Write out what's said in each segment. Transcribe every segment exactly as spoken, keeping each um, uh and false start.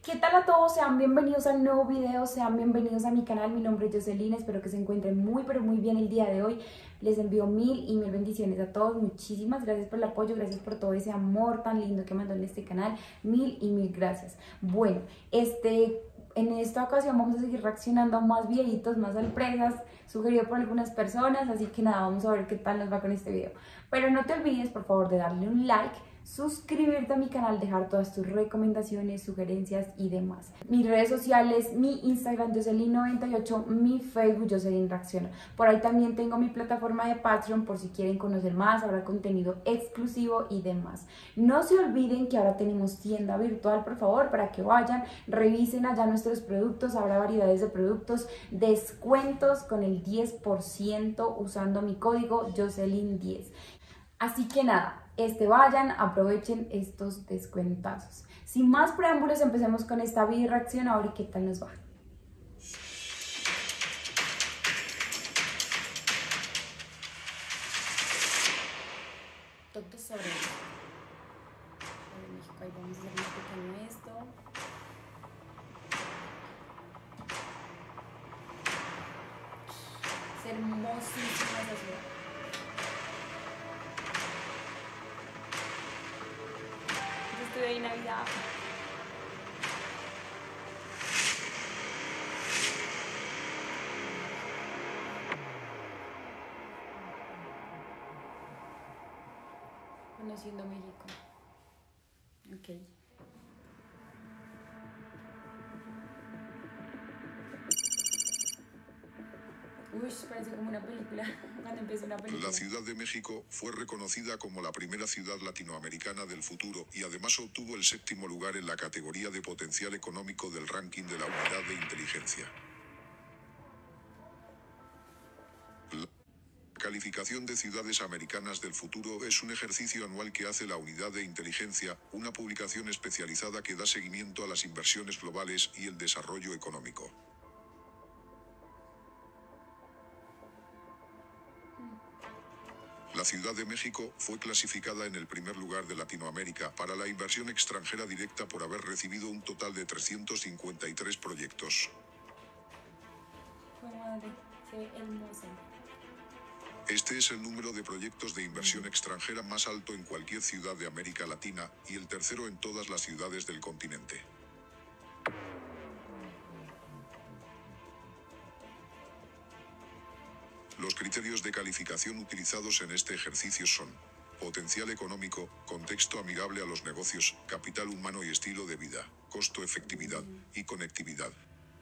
¿Qué tal a todos? Sean bienvenidos a un nuevo video, sean bienvenidos a mi canal. Mi nombre es Jocelyn, espero que se encuentren muy pero muy bien el día de hoy. Les envío mil y mil bendiciones a todos. Muchísimas gracias por el apoyo, gracias por todo ese amor tan lindo que mandó en este canal. Mil y mil gracias. Bueno, este... en esta ocasión vamos a seguir reaccionando a más videitos, más sorpresas, sugerido por algunas personas, así que nada, vamos a ver qué tal nos va con este video. Pero no te olvides, por favor, de darle un like, suscribirte a mi canal, dejar todas tus recomendaciones, sugerencias y demás. Mis redes sociales, mi Instagram Jocelyn noventa y ocho, mi Facebook Jocelyn Reacciona. Por ahí también tengo mi plataforma de Patreon por si quieren conocer más, habrá contenido exclusivo y demás. No se olviden que ahora tenemos tienda virtual, por favor, para que vayan, revisen allá nuestros productos, habrá variedades de productos, descuentos con el diez por ciento usando mi código Jocelyn diez. Así que nada, este vayan, aprovechen estos descuentazos. Sin más preámbulos, empecemos con esta video reacción a ver qué tal nos va. Todo sobre México, ahí vamos a hacer más pequeño esto. Es hermosísima esa ciudad. De Navidad. Conociendo México. Ok. Uy, parece como una película, cuando empieza una película. La Ciudad de México fue reconocida como la primera ciudad latinoamericana del futuro y además obtuvo el séptimo lugar en la categoría de potencial económico del ranking de la Unidad de Inteligencia. La calificación de ciudades americanas del futuro es un ejercicio anual que hace la Unidad de Inteligencia, una publicación especializada que da seguimiento a las inversiones globales y el desarrollo económico. La Ciudad de México fue clasificada en el primer lugar de Latinoamérica para la inversión extranjera directa por haber recibido un total de trescientos cincuenta y tres proyectos. Madre, se ve hermosa. Este es el número de proyectos de inversión extranjera más alto en cualquier ciudad de América Latina y el tercero en todas las ciudades del continente. Los criterios de calificación utilizados en este ejercicio son: potencial económico, contexto amigable a los negocios, capital humano y estilo de vida, costo efectividad y conectividad.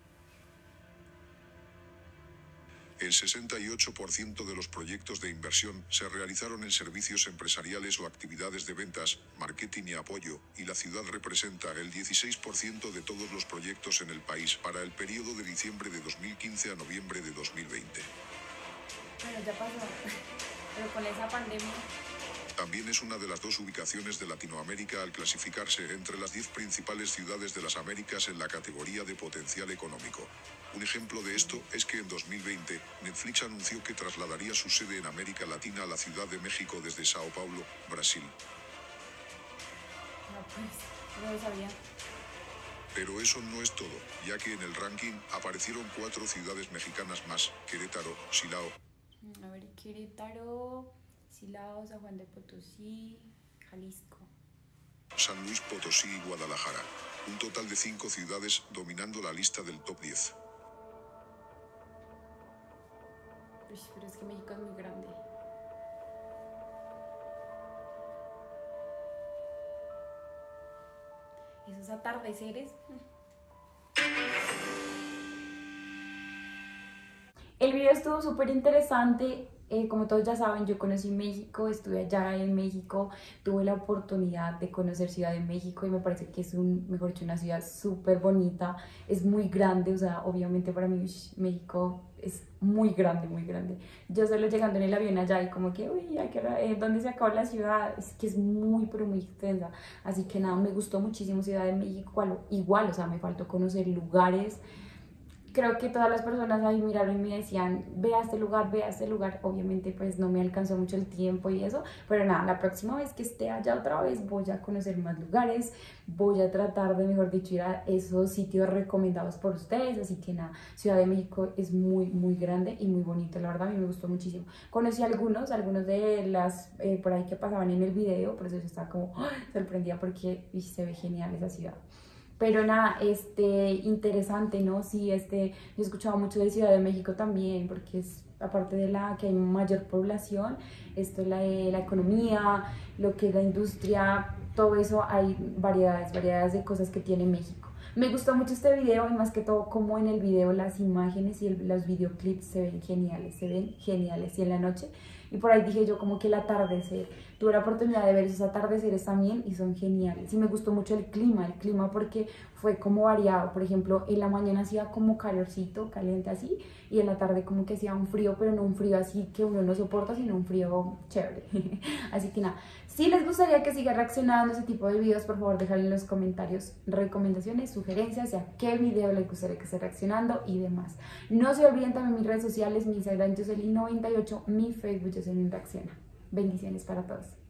El sesenta y ocho por ciento de los proyectos de inversión se realizaron en servicios empresariales o actividades de ventas, marketing y apoyo, y la ciudad representa el dieciséis por ciento de todos los proyectos en el país para el periodo de diciembre de dos mil quince a noviembre de dos mil veinte. Bueno, ya pasó, pero con esa pandemia. También es una de las dos ubicaciones de Latinoamérica al clasificarse entre las diez principales ciudades de las Américas en la categoría de potencial económico. Un ejemplo de esto es que en dos mil veinte, Netflix anunció que trasladaría su sede en América Latina a la Ciudad de México desde Sao Paulo, Brasil. No, pues, no lo sabía. Pero eso no es todo, ya que en el ranking aparecieron cuatro ciudades mexicanas más: Querétaro, Silao. A ver, Querétaro, Silao, San Juan de Potosí, Jalisco, San Luis Potosí y Guadalajara. Un total de cinco ciudades dominando la lista del top diez. Uy, pero es que México es muy grande. Esos atardeceres. El video estuvo súper interesante. Eh, como todos ya saben, yo conocí México, estuve allá en México, tuve la oportunidad de conocer Ciudad de México y me parece que es un, mejor dicho, una ciudad súper bonita, es muy grande, o sea, obviamente para mí México es muy grande, muy grande. Yo solo llegando en el avión allá y como que, uy, ¿a qué hora, eh, ¿dónde se acaba la ciudad? Es que es muy, pero muy extensa, así que nada, me gustó muchísimo Ciudad de México, igual, igual o sea, me faltó conocer lugares creo que todas las personas ahí miraron y me decían, ve a este lugar, ve a este lugar. Obviamente pues no me alcanzó mucho el tiempo y eso, pero nada, la próxima vez que esté allá otra vez voy a conocer más lugares, voy a tratar de, mejor dicho, ir a esos sitios recomendados por ustedes. Así que nada, Ciudad de México es muy, muy grande y muy bonito, la verdad a mí me gustó muchísimo. Conocí algunos, algunos de las eh, por ahí que pasaban en el video, por eso yo estaba como ¡oh! Sorprendida porque uy, se ve genial esa ciudad. Pero nada, este, interesante, ¿no? Sí, este, yo he escuchado mucho de Ciudad de México también, porque es, aparte de la que hay mayor población, esto es la de la economía, lo que es la industria, todo eso, hay variedades, variedades de cosas que tiene México. Me gustó mucho este video y más que todo como en el video las imágenes y el, los videoclips se ven geniales, se ven geniales. Y en la noche, y por ahí dije yo como que el atardecer, tuve la oportunidad de ver esos atardeceres también y son geniales. Y me gustó mucho el clima, el clima porque fue como variado. Por ejemplo, en la mañana hacía como calorcito, caliente así, y en la tarde como que hacía un frío, pero no un frío así que uno no soporta, sino un frío chévere. Así que nada, si les gustaría que siga reaccionando a ese tipo de videos, por favor déjenlo en los comentarios recomendaciones, sugerencias, a qué video les gustaría que esté reaccionando y demás. No se olviden también mis redes sociales, mi Instagram Jocelyn noventa y ocho, mi Facebook Jocelyn Reacciona. Bendiciones para todos.